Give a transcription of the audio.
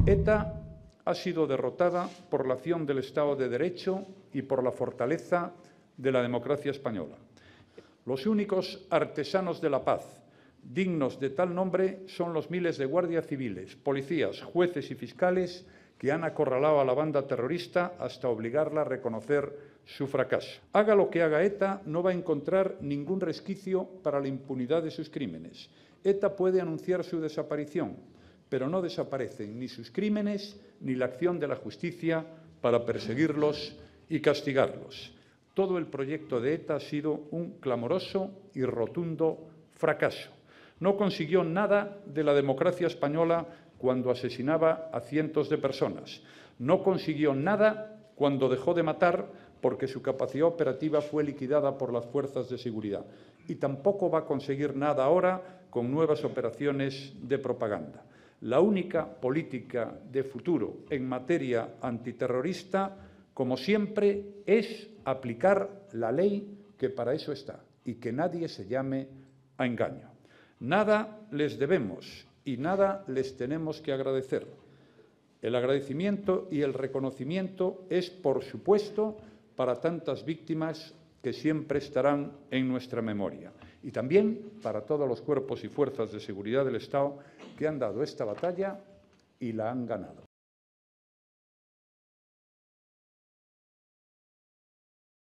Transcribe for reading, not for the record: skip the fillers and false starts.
ETA ha sido derrotada por la acción del Estado de Derecho y por la fortaleza de la democracia española. Los únicos artesanos de la paz dignos de tal nombre son los miles de guardias civiles, policías, jueces y fiscales que han acorralado a la banda terrorista hasta obligarla a reconocer su fracaso. Haga lo que haga ETA, no va a encontrar ningún resquicio para la impunidad de sus crímenes. ETA puede anunciar su desaparición, pero no desaparecen ni sus crímenes ni la acción de la justicia para perseguirlos y castigarlos. Todo el proyecto de ETA ha sido un clamoroso y rotundo fracaso. No consiguió nada de la democracia española cuando asesinaba a cientos de personas. No consiguió nada cuando dejó de matar porque su capacidad operativa fue liquidada por las fuerzas de seguridad. Y tampoco va a conseguir nada ahora con nuevas operaciones de propaganda. La única política de futuro en materia antiterrorista, como siempre, es aplicar la ley, que para eso está, y que nadie se llame a engaño. Nada les debemos y nada les tenemos que agradecer. El agradecimiento y el reconocimiento es, por supuesto, para tantas víctimas que siempre estarán en nuestra memoria, y también para todos los cuerpos y fuerzas de seguridad del Estado que han dado esta batalla y la han ganado.